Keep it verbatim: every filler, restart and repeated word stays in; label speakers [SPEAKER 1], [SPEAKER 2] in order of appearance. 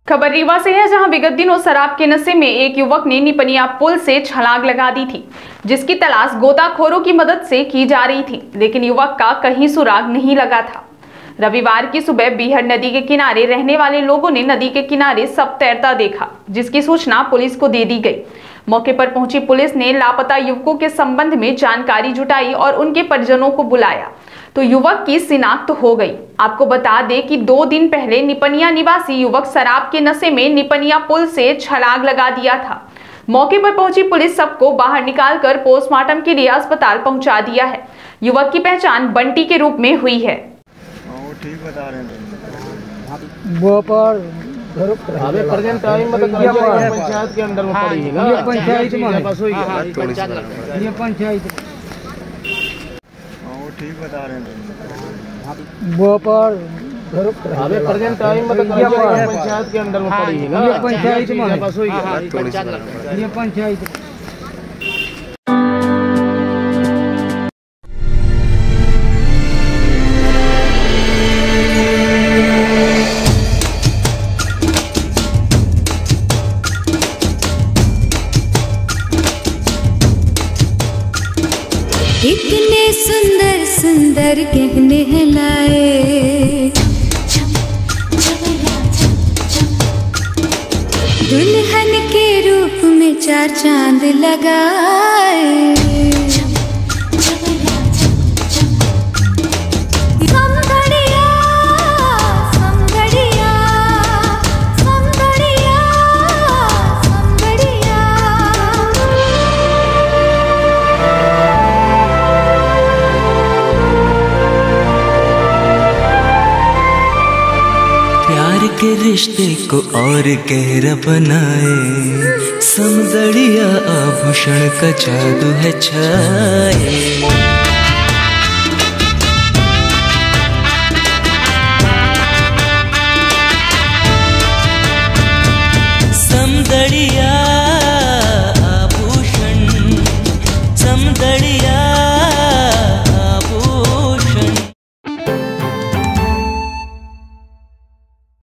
[SPEAKER 1] खबर रीवा से है, जहां विगत दिनों शराब के नशे में एक युवक ने निपनिया पुल से छलांग लगा दी थी, जिसकी तलाश गोताखोरों की मदद से की जा रही थी, लेकिन युवक का कहीं सुराग नहीं लगा था। रविवार की सुबह बीहड़ नदी के किनारे रहने वाले लोगों ने नदी के किनारे सब तैरता देखा, जिसकी सूचना पुलिस को दे दी गई। मौके पर पहुंची पुलिस ने लापता युवकों के संबंध में जानकारी जुटाई और उनके परिजनों को बुलाया तो युवक की शिनाख्त हो गई। आपको बता दें कि दो दिन पहले निपनिया निवासी युवक शराब के नशे में निपनिया पुल से छलांग लगा दिया था। मौके पर पहुंची पुलिस सबको बाहर निकालकर पोस्टमार्टम के लिए अस्पताल पहुंचा दिया है। युवक की पहचान बंटी के रूप में हुई है।
[SPEAKER 2] वो ठीक बता रहे हैं।
[SPEAKER 3] वो पर
[SPEAKER 4] अबे प्रेजेंट टाइम मतलब पंचायत के अंदर में पड़ी है।
[SPEAKER 3] ये पंचायत में
[SPEAKER 4] बस हुई है।
[SPEAKER 3] ये पंचायत
[SPEAKER 2] वो ठीक बता रहे हैं।
[SPEAKER 3] वो पर
[SPEAKER 4] अबे प्रेजेंट टाइम मतलब पंचायत के अंदर में पड़ी है।
[SPEAKER 3] ये पंचायत में
[SPEAKER 4] बस हुई है।
[SPEAKER 3] ये पंचायत
[SPEAKER 5] इतने सुंदर सुंदर गहने हैं लाए, दुल्हन के रूप में चार चांद लगाए।
[SPEAKER 6] के रिश्ते को और गहरा बनाए, समदड़िया आभूषण का जादू है छाए। समदड़िया आभूषण, समदड़िया